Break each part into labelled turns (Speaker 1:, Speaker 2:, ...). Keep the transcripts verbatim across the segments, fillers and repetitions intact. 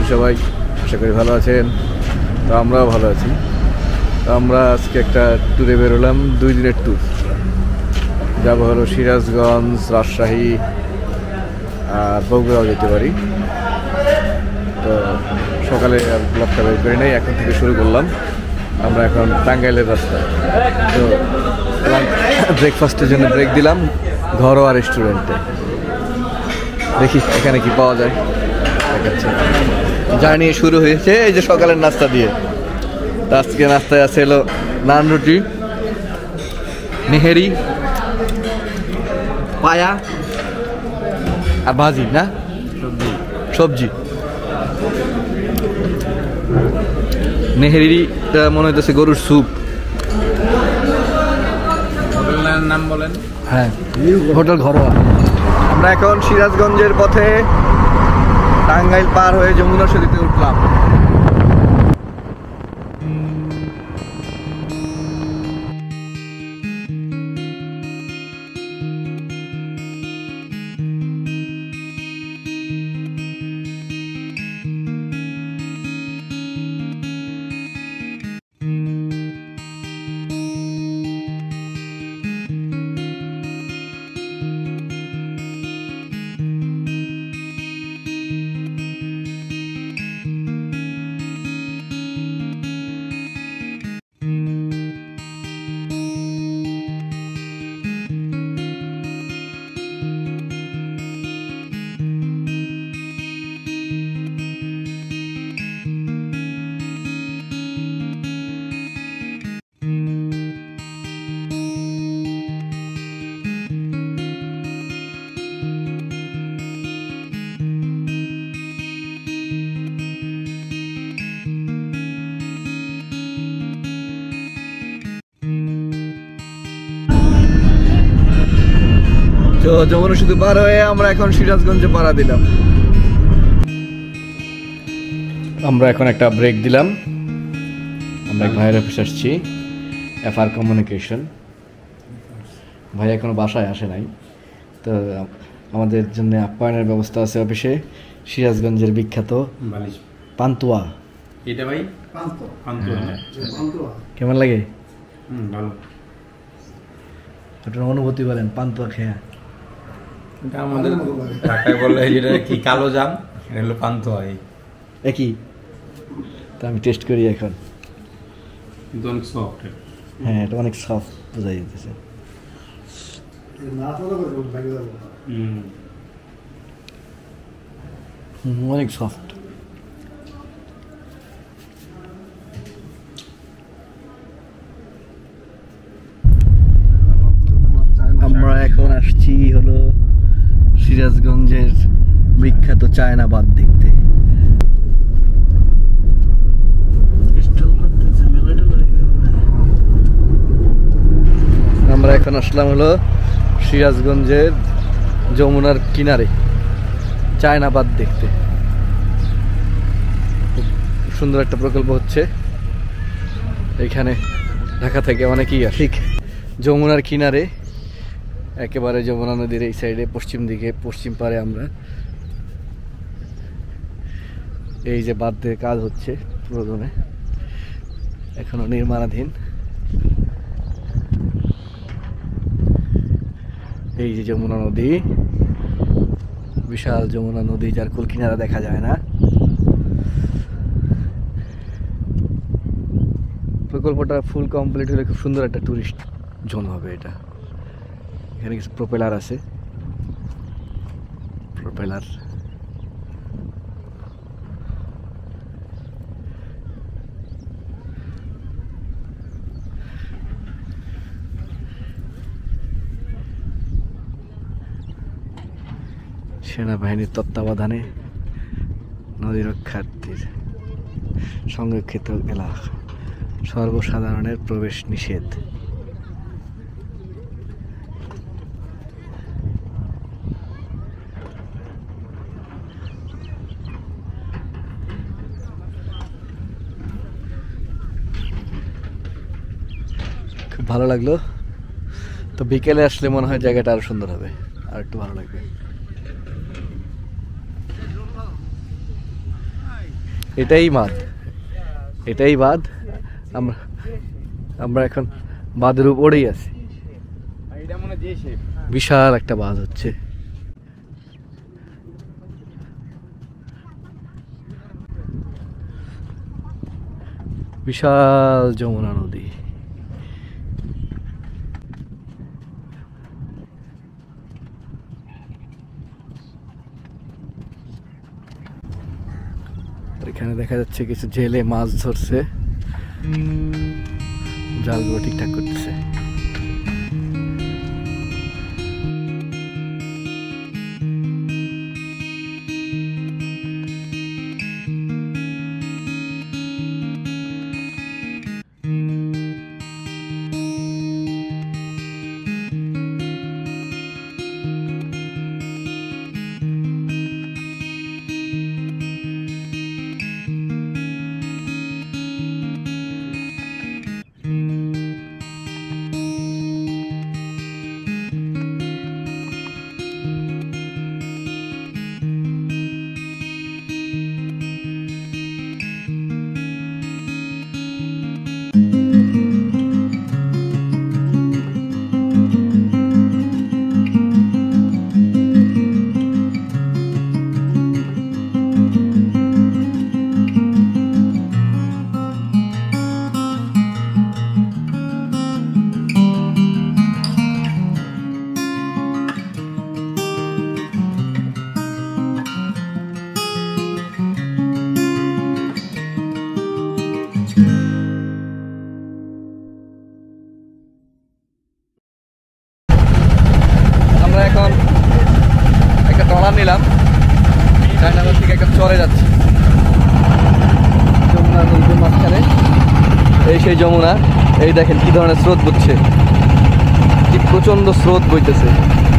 Speaker 1: সবাই? আশা করি ভালো আছেন। তো আমরাও ভালো আছি। তো আমরা আজকে একটা ট্যুরে বেরোলাম, দুই দিনের ট্যুর। যাবো হলো সিরাজগঞ্জ, রাজশাহী আর বগুড়াও যেতে পারি। তো সকালে ব্লগটা বের করি নাই, এখন থেকে শুরু করলাম। আমরা এখন টাঙ্গাইলের রাস্তায়। তো ব্রেকফাস্টের জন্য ব্রেক দিলাম ঘরোয়া রেস্টুরেন্টে। দেখি এখানে কি পাওয়া যায়। দেখাচ্ছে জার্নি শুরু হয়েছে এই যে সকালের নাস্তা দিয়ে। আজকে নাস্তায় আছে হলো নান রুটি, নেহেরি, পায়া আর ভাজি, না সবজি সবজি নেহেরিটা মনে হইতেছে গরুর স্যুপ।
Speaker 2: হোটেলের নাম বলেন?
Speaker 1: হ্যাঁ, হোটেল ঘরোয়া। আমরা এখন সিরাজগঞ্জের পথে টাঙ্গাইল পার হয়ে যমুনা সেতুতে উঠলাম। তো যমুনা সেতু পার হয়ে আমরা এখন সিরাজগঞ্জে পাড়া দিলাম। আমরা এখন একটা ব্রেক দিলাম। আমরা এক ভাইয়ের অফিস আসছি, এফআর কমিউনিকেশন। ভাই এখনো বাসায় আসে নাই। তো আমাদের জন্য আপ্যায়নের ব্যবস্থা আছে অফিসে। সিরাজগঞ্জের বিখ্যাত পান্তুয়া।
Speaker 2: এটা ভাই পান্তুয়া
Speaker 1: কেমন লাগে?
Speaker 2: হুম, ভালো।
Speaker 1: আপনার অনুভূতি বলেন পান্তুয়া খেয়া।
Speaker 2: এটা আমাদের ঢাকায় বললে যেটা কি কালো জাম, এটা হলো পান্তুয়া।
Speaker 1: একই। তো আমি টেস্ট করি এখন।
Speaker 2: কিন্তু অনেক সফট।
Speaker 1: হ্যাঁ, এটা অনেক সফট বোঝা যাচ্ছে। অনেক সফট। আমরা এখন আসছি হলো সিরাজগঞ্জের বিখ্যাত চায়নাবাদ দেখতে। আমরা এখন আসলাম হলো সিরাজগঞ্জের যমুনার কিনারে চায়নাবাদ দেখতে। খুব সুন্দর একটা প্রকল্প হচ্ছে এখানে। ঢাকা থেকে অনেকেই আসে। ঠিক যমুনার কিনারে, একেবারে যমুনা নদীর এই সাইডে পশ্চিম দিকে, পশ্চিম পারে আমরা এই যে বাঁধের কাজ হচ্ছে প্রথমে, এখনো নির্মাণাধীন। এই যে যমুনা নদী, বিশাল যমুনা নদী, যার কুল কিনারা দেখা যায় না। প্রকল্পটা ফুল কমপ্লিট হলে খুব সুন্দর একটা টুরিস্ট জোন হবে এটা। এখানে কিছু প্রোপেলার আছে, প্রোপেলার সেনাবাহিনীর তত্ত্বাবধানে নদী রক্ষার্থীর সংরক্ষিত এলাকা, সর্বসাধারণের প্রবেশ নিষেধ। খুব ভালো লাগলো। তো বিকেলে আসলে মনে হয় জায়গাটা আরো সুন্দর হবে, আর একটু ভালো লাগবে। এটাই বাঁধ, এটাই বাঁধ। আমরা আমরা এখন বাঁধের উপরেই আছি। বিশাল একটা বাঁধ হচ্ছে। বিশাল যমুনা নদী। এখানে দেখা যাচ্ছে কিছু জেলে মাছ ধরছে, জালগুলো ঠিকঠাক করতেছে। এখন একটা ট্রলার নিলাম, চায়নাগর থেকে একটা চরে যাচ্ছি যমুনা নদীর মাঝখানে। এই সেই যমুনা, এই দেখেন কি ধরনের স্রোত বইছে, কি প্রচন্ড স্রোত বইতেছে।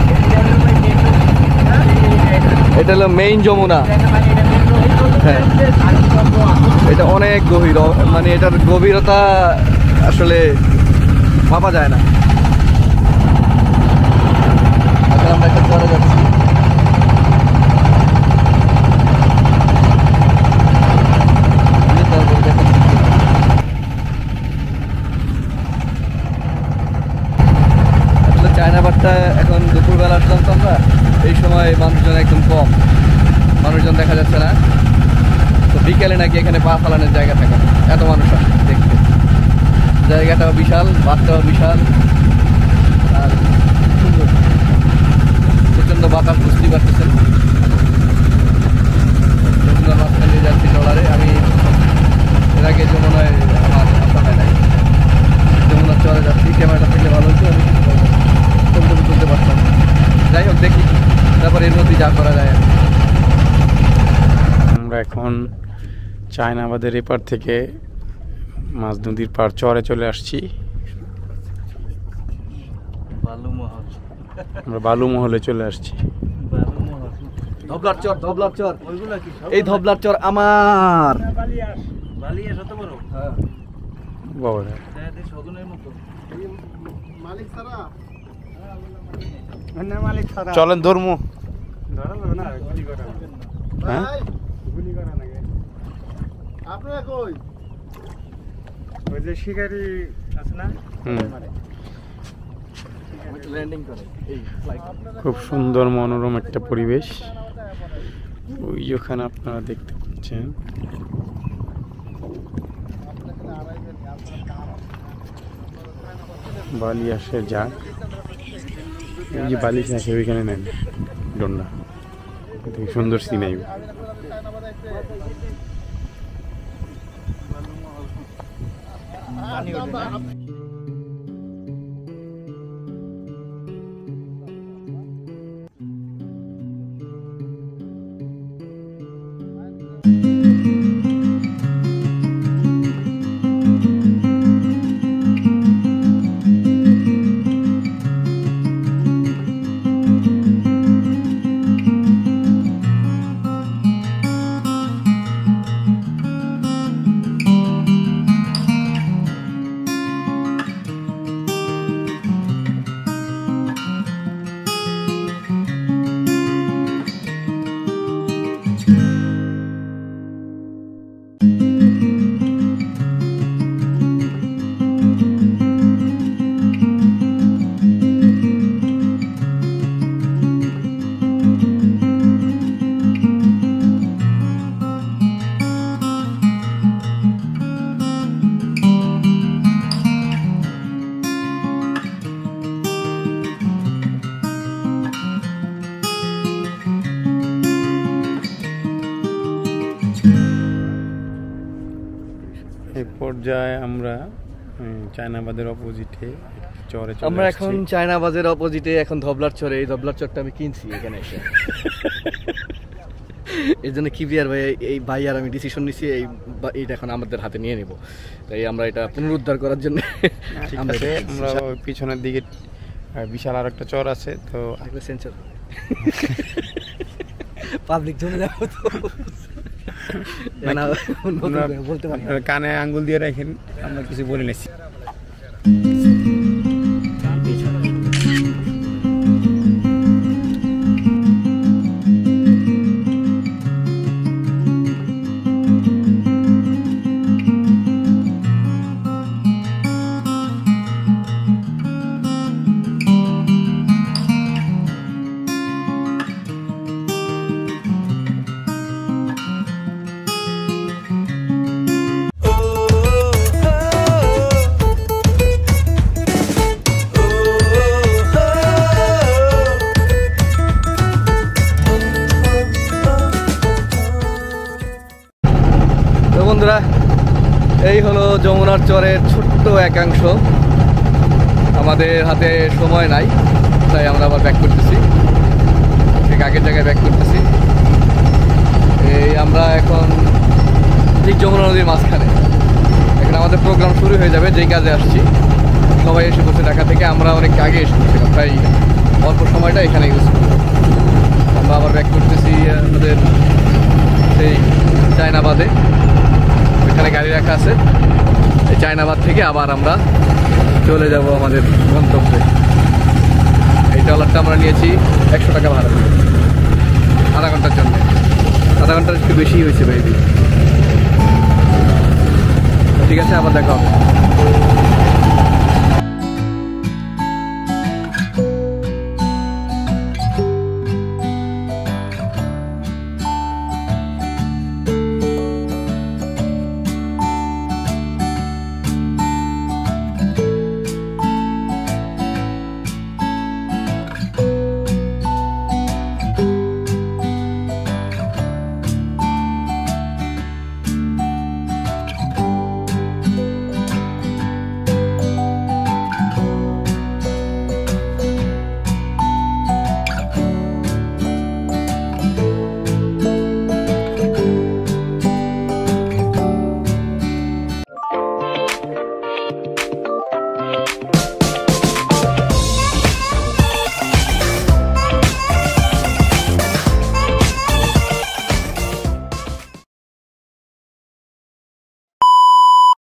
Speaker 1: এটা হলো মেইন যমুনা। হ্যাঁ, এটা অনেক গভীর, মানে এটার গভীরতা আসলে ভাবা যায় না। আমরা একটা চরে যাচ্ছি। আসলে চায়না বাট্টা এখন দুপুরবেলা আসলাম তো আমরা, এই সময় মানুষজন একদম কম, মানুষজন দেখা যাচ্ছে না। তো বিকেলে নাকি এখানে পা ফালানোর জায়গা থাকে না, এত মানুষ আসে দেখতে। জায়গাটাও বিশাল, বাটটাও বিশাল, আর সুন্দর। প্রচন্ড বাতাস, বুঝতেই পারতেছেন। যমুনার মাঝখান দিয়ে যাচ্ছি ট্রলারে। আমি এর আগে যমুনায় আমার আসা হয় নাই, যমুনার চরে যাচ্ছি। ক্যামেরাটা থাকলে ভালো হতো, আমি ছবি তুলতে পারতাম। যাই হোক, দেখি তারপর এর মধ্যে যা করা যায়।
Speaker 2: আমরা এখন চায়নাবাদের এপার থেকে মাঝ নদীর পার চরে চলে আসছি। আমরা বালু মহলে চলে আসছি।
Speaker 1: ধবলার চর, ধবলার চর, এই ধবলার চর আমার।
Speaker 2: চলেন ধর্ম।
Speaker 3: শিকারি আছে না?
Speaker 2: খুব সুন্দর মনোরম একটা পরিবেশ। ওই ওখানে আপনারা দেখতে পাচ্ছেন বালি আসে যাক, এই যে বালি আসে ওইখানে নেন ডন্ডা, সুন্দর সিনাই।
Speaker 1: আছে।
Speaker 2: এই পর্যায়ে আমরা উম, চায়নাবাদের অপোজিটে চরে চলে
Speaker 1: আমরা
Speaker 2: আসছি।
Speaker 1: এখন চায়নাবাজের অপোজিটে এখন ধবলার চরে, এই ধবলার চরটা আমি কিনছি এখানে এসে। এই জন্য কিবিয়ার ভাই এই ভাই আর আমি ডিসিশন নিছি এই বা- এইটা এখন আমাদের হাতে নিয়ে নেব, তাই আমরা এটা পুনরুদ্ধার করার জন্য
Speaker 2: ঠিক
Speaker 1: আমরা
Speaker 2: আছে,
Speaker 1: এটা-
Speaker 2: আমরা ওই পিছনের দিকে আহ, বিশাল আর একটা চর আছে, তো
Speaker 1: একটা সেন্সর পাবলিক জমে যাবো তো না, নতুন
Speaker 2: আমরা-
Speaker 1: করে বলতে পারি না।
Speaker 2: আপনারা কানে আঙ্গুল দিয়ে রাখেন, আমরা কিছু বলে নিচ্ছি।
Speaker 1: তো বন্ধুরা, এই হলো যমুনার চরের ছোট্ট একাংশ। আমাদের হাতে সময় নাই, তাই আমরা আবার ব্যাক করতেছি, ঠিক আগের জায়গায় ব্যাক করতেছি। এই আমরা এখন ঠিক যমুনা নদীর মাঝখানে, এখানে আমাদের প্রোগ্রাম শুরু হয়ে যাবে। যেই কাজে আসছি সবাই এসে বসে ঢাকা থেকে, আমরা অনেক আগে এসে বসেছিলাম, তাই অল্প সময়টা এখানে ইউজ করলাম। আমরা আবার ব্যাক করতেছি আমাদের সেই চায়নাবাদে, এখানে গাড়ি রাখা আছে। এই চায়নাবাদ থেকে আবার আমরা চলে যাব আমাদের গন্তব্যে। এই ট্রলারটা আমরা নিয়েছি একশো টাকা ভাড়া করে আধা ঘন্টার জন্য। আধা ঘন্টার একটু বেশি হয়েছে মেবি। ঠিক আছে, আবার দেখা হবে।